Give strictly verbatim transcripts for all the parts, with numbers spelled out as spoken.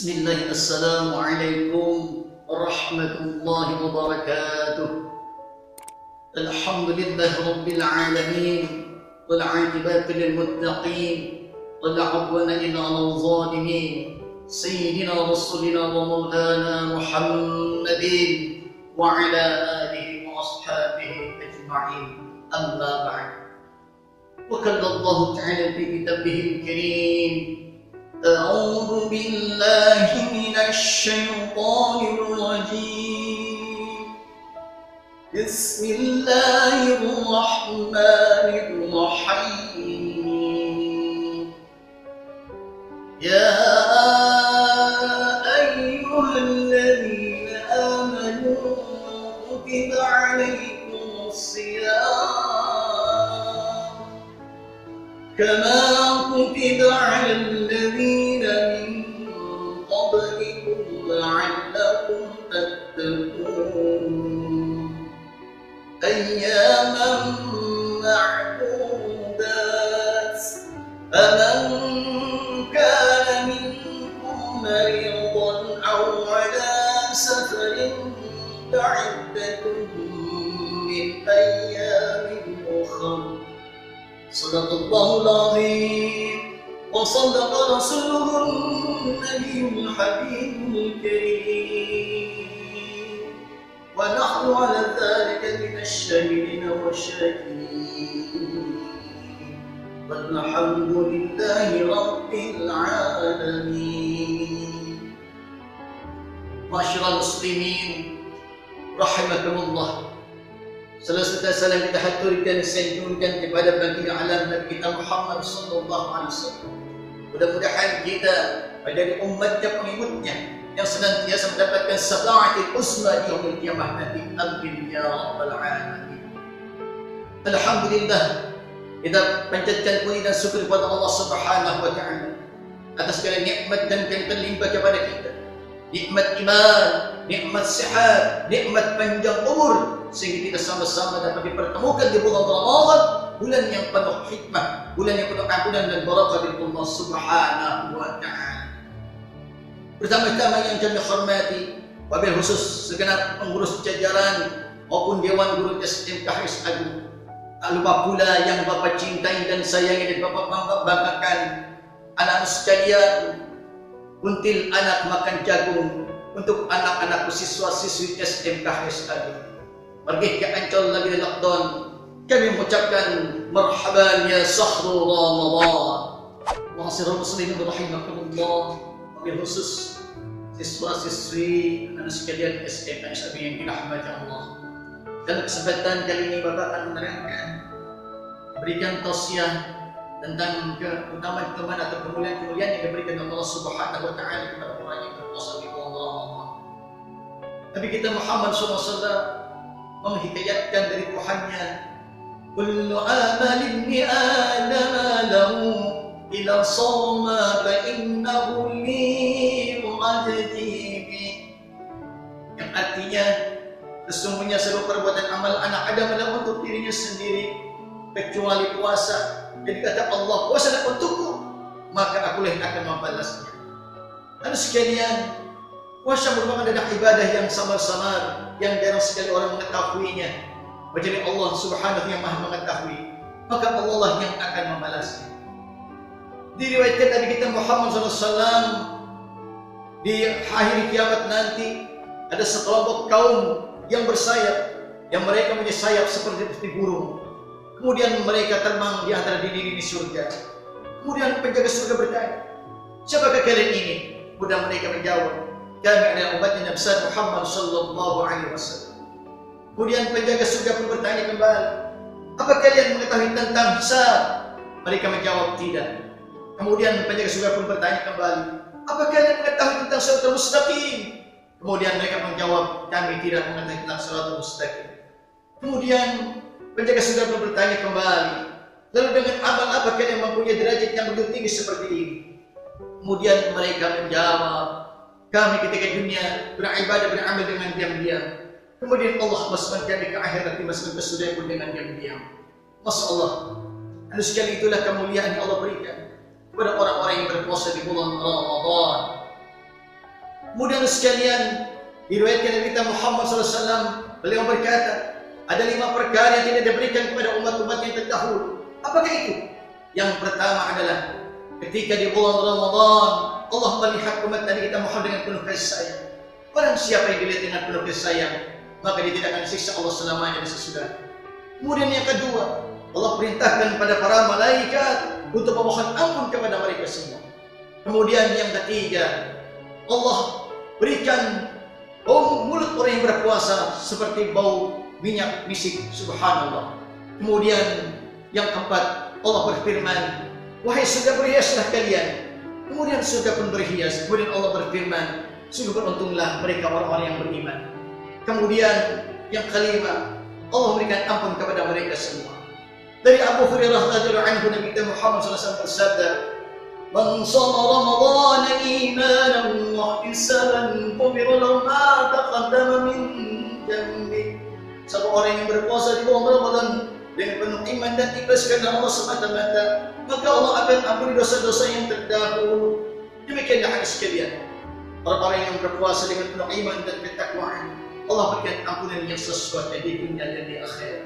Bismillah, Assalamualaikum warahmatullahi wabarakatuh. Alhamdulillah Rabbil Alamin, wal aqibatu lil muttaqin, wala udwana illa 'alal zalimin. Sayyidina Rasulina wa Maulana Muhammadin wa ala alihi wa ashabihi ajma'in. Amma ba'd. Wa qala Allah ta'ala fi kitabihil karim, أعوذ بالله من الشيطان الرجيم. بسم الله الرحمن الرحيم. يا أيها الذين آمنوا كتب عليكم الصيام كما كتب على الذين من قبلكم لعلكم تتقون أياما معدودات فمن كان منكم مريضا أو على سفر فعدة من أيام أخر. صدق الله العظيم وصدق رسوله النبي الحبيب الكريم، ونحن على ذلك من الشاهدين والشاكرين، والحمد لله رب العالمين. Masyaallah muslimin rahimakumullah. Selesai salam kita haturkan sanjungkan kepada baginda alam Nabi kita Muhammad sallallahu alaihi wasallam. Mudah-mudahan kita menjadi umatnya pengikutnya yang senantiasa mendapatkan syafaatul uzma di yaumil qiyamah nanti. Amin ya rabbal alamin. Alhamdulillah, kita panjatkan puji dan syukur kepada Allah Subhanahu wa taala atas segala nikmat dan kelimpahan limpah kepada kita. Nikmat iman, nikmat sihat, nikmat panjang umur, sehingga kita sama-sama dapat dipertemukan di bulan Ramadan, bulan yang penuh hikmah, bulan yang penuh ampunan dan barakah dari Allah Subhanahu wa taala. Pertama-tama yang kami hormati, wabil khusus segenap pengurus jajaran maupun Dewan Guru S M K Haris Agung. Tak lupa pula yang Bapak cintai dan sayangi dan Bapak banggakan, anak sekalian, until anak makan jagung untuk anak-anak siswa-siswi S M K Haris Agung. Pergi ke Ancol lagi di lockdown, kami mengucapkan marhaban ya sahru Ramadan. Ma'asyiral muslimin rahimakumullah, wabil khusus siswa-siswi anak sekalian S M K Haris Agung yang dirahmati Allah. Dalam kesempatan kali ini Bapak akan menerangkan, berikan tausiah tentang keutamaan-keutamaan atau kemuliaan-kemuliaan yang diberikan Allah Subhanahu wa taala kepada orang yang berpuasa di bulan Ramadan. Nabi kita Muhammad sallallahu alaihi wasallam menghikayatkan dari Tuhannya, kullu amalin li adama lahu ila sawma fa innahu li mu'ajibi, yang artinya sesungguhnya seluruh perbuatan amal anak Adam adalah untuk dirinya sendiri kecuali puasa. Jadi kata Allah, puasa adalah untukku, maka akulah yang akan membalasnya. Dan sekalian, puasa merupakan adalah ibadah yang samar-samar, yang jarang sekali orang mengetahuinya. Menjadi Allah Subhanahu yang Maha mengetahui, maka Allah lah yang akan membalasnya. Diriwayatkan Nabi kita Muhammad sallallahu alaihi wasallam, di akhir kiamat nanti ada sekelompok kaum yang bersayap, yang mereka punya sayap seperti burung. Kemudian mereka terbang di antara dinding di surga. Kemudian penjaga surga bertanya, siapakah kalian ini? Kemudian mereka menjawab, kami adalah umatnya Nabi Muhammad sallallahu alaihi wasallam. Kemudian penjaga surga pun bertanya kembali, apa kalian mengetahui tentang hisab? Mereka menjawab tidak. Kemudian penjaga surga pun bertanya kembali, apa kalian mengetahui tentang shiratal mustaqim? Kemudian mereka menjawab, kami tidak mengetahui tentang shiratal mustaqim. Kemudian penjaga surga pun bertanya kembali, lalu dengan amal apa kalian mempunyai derajat yang begitu tinggi seperti ini? Kemudian mereka menjawab, kami ketika dunia beribadah beramal dengan diam-diam. Kemudian Allah masukkan kami ke akhirat, dimasukkan ke surga pun dengan diam-diam. Masya Allah. Dan sekali itulah kemuliaan yang Allah berikan kepada orang-orang yang berpuasa di bulan Ramadan. Kemudian sekalian, diriwayatkan dari kita Muhammad sallallahu alaihi wasallam, beliau berkata, ada lima perkara yang tidak diberikan kepada umat-umat yang terdahulu. Apakah itu? Yang pertama adalah ketika di bulan Ramadan, Allah melihat umat Nabi kita Muhammad dengan penuh kasih sayang. Barang siapa yang dilihat dengan penuh kasih sayang, maka dia tidak akan disiksa Allah selamanya dan sesudah. Kemudian yang kedua, Allah perintahkan kepada para malaikat untuk memohon ampun kepada mereka semua. Kemudian yang ketiga, Allah berikan bau mulut orang yang berpuasa seperti bau minyak misik, subhanallah. Kemudian yang keempat, Allah berfirman, wahai surga berhiaslah kalian. Kemudian surga pun berhias. Kemudian Allah berfirman, sungguh beruntunglah mereka orang-orang yang beriman. Kemudian yang kelima, Allah memberikan ampun kepada mereka semua. Dari Abu Hurairah radhiyallahu anhu, Nabi kita Muhammad sallallahu alaihi wasallam bersabda, "Man shama Ramadan imanan wa ihtisaban, ghufira lahu ma taqaddama min dhanbi." Siapa orang yang berpuasa di bulan Ramadan dengan penuh iman dan ikhlas karena Allah semata-mata, maka Allah akan ampuni dosa-dosa yang terdahulu. Demikianlah hadis sekalian. Orang-orang yang berpuasa dengan penuh iman dan ketakwaan, Allah berikan ampunan yang sesuai di dunia dan di akhirat.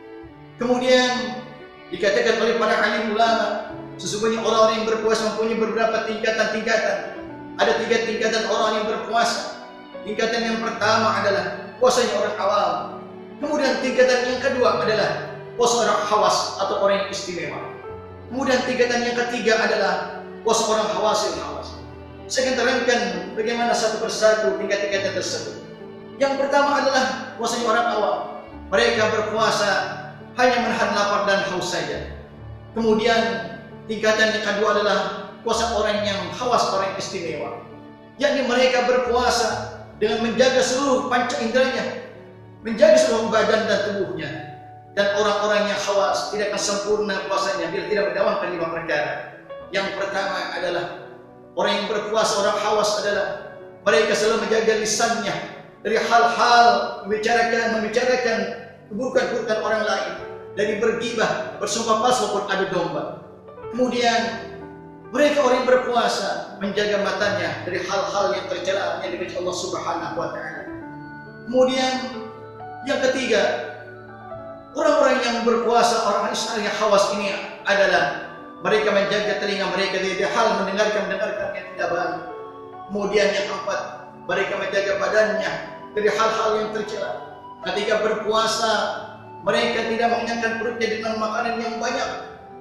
Kemudian dikatakan oleh para alim ulama, sesungguhnya orang-orang yang berpuasa mempunyai beberapa tingkatan-tingkatan. Ada tiga tingkatan orang yang berpuasa. Tingkatan yang pertama adalah puasanya orang awam. Kemudian tingkatan yang kedua adalah puasa orang khawas atau orang yang istimewa. Kemudian tingkatan yang ketiga adalah puasa orang khawasil khawas. Saya akan terangkan bagaimana satu persatu tingkat-tingkatan tersebut. Yang pertama adalah puasanya orang awam. Mereka berpuasa hanya menahan lapar dan haus saja. Kemudian tingkatan yang kedua adalah puasa orang yang khawas, orang yang istimewa. Yakni mereka berpuasa dengan menjaga seluruh panca inderanya, menjaga seluruh badan dan tubuhnya. Dan orang-orang yang khawas tidak akan sempurna puasanya bila tidak mendawamkan lima perkara. Yang pertama adalah orang yang berpuasa, orang khawas adalah mereka selalu menjaga lisannya dari hal-hal membicarakan membicarakan keburukan-keburukan orang lain, dari bergibah, bersumpah palsu maupun adu domba. Kemudian mereka orang yang berpuasa menjaga matanya dari hal-hal yang tercela yang dibenci Allah Subhanahu wa taala. Kemudian yang ketiga, orang-orang yang berpuasa, orang Islam yang khawas ini adalah mereka menjaga telinga mereka dari hal mendengarkan mendengarkan yang tidak baik. Kemudian yang keempat, mereka menjaga badannya dari hal-hal yang tercela. Ketika berpuasa, mereka tidak mengenyangkan perutnya dengan makanan yang banyak,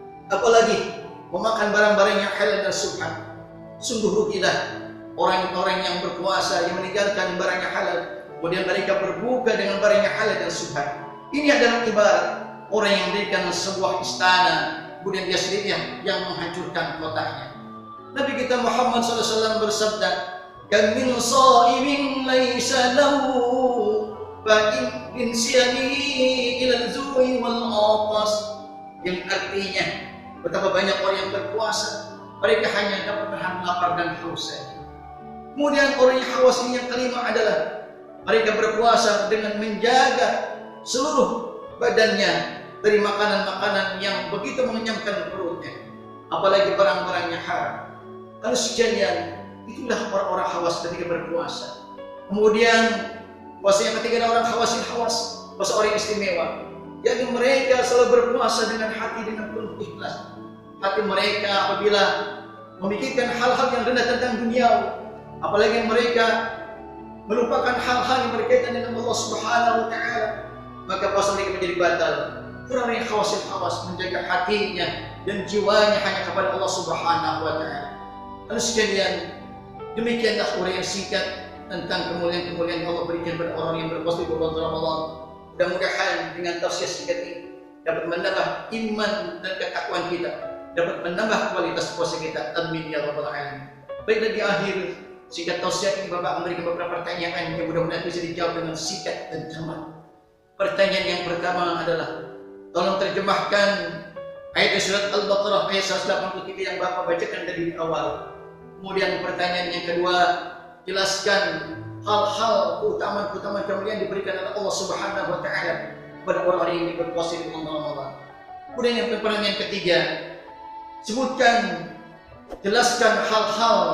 apalagi memakan barang-barang yang halal dan subhan. Sungguh rugilah orang-orang yang berpuasa yang meninggalkan barang yang halal, kemudian mereka berbuka dengan barang yang halal dan subhan. Ini adalah ibarat orang yang mendirikan sebuah istana, kemudian dia sendiri yang menghancurkan kotanya. Nabi kita Muhammad sallallahu alaihi wasallam bersabda, "Kam min sha'imin laisa lahu fa in siyamihi ila al-zu'i wal 'atas." Yang artinya, betapa banyak orang yang berpuasa, mereka hanya dapat menahan lapar dan haus saja. Kemudian orang yang hawas ini yang kelima adalah mereka berpuasa dengan menjaga seluruh badannya dari makanan-makanan yang begitu mengenyangkan perutnya, apalagi barang-barang yang haram. Kalau sekalian, itulah orang-orang hawas ketika berpuasa. Kemudian puasa yang ketiga adalah orang khawasin hawas, puasa orang yang istimewa, yakni mereka selalu berpuasa dengan hati dengan penuh ikhlas. Hati mereka apabila memikirkan hal-hal yang rendah tentang dunia, apalagi mereka melupakan hal-hal yang berkaitan dengan Allah Subhanahu wa taala, maka puasa mereka menjadi batal. Orang yang khawasin hawas menjaga hatinya dan jiwanya hanya kepada Allah Subhanahu wa taala. Lalu sekalian, demikianlah uraian singkat tentang kemuliaan-kemuliaan yang Allah berikan kepada orang yang berpuasa di bulan Ramadan. Mudah-mudahan dengan tafsir singkat ini dapat menambah iman dan ketakwaan kita, dapat menambah kualitas puasa kita. Amin ya rabbal alamin. Baiklah, di akhir singkat tausiah ini Bapak memberikan beberapa pertanyaan yang mudah-mudahan bisa dijawab dengan singkat dan cermat. Pertanyaan yang pertama adalah, tolong terjemahkan ayat surat Al-Baqarah ayat seratus delapan puluh tiga yang Bapak bacakan dari awal. Kemudian pertanyaan yang kedua, jelaskan hal-hal keutamaan-keutamaan kemuliaan diberikan oleh Allah Subhanahu wa taala kepada orang-orang yang berpuasa di bulan Ramadan. Kemudian yang pertanyaan ketiga, sebutkan, jelaskan hal-hal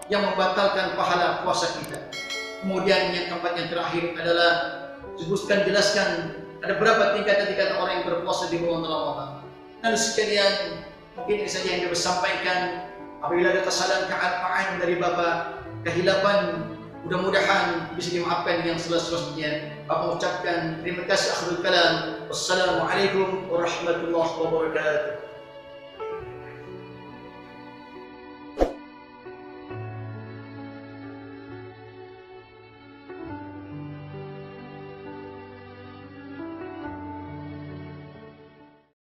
yang membatalkan pahala puasa kita. Kemudian yang keempat, yang terakhir adalah sebutkan, jelaskan ada berapa tingkatan-tingkatan orang yang berpuasa di bulan Ramadan. Dan sekalian, mungkin ini saja yang dapat sampaikan. Apabila ada kesalahan, kealpaan dari Bapak, kehilapan, mudah-mudahan bisa dimaafkan yang seluas-luasnya. Bapak mengucapkan terima kasih. Akhirul kalam. Wassalamualaikum warahmatullahi wabarakatuh.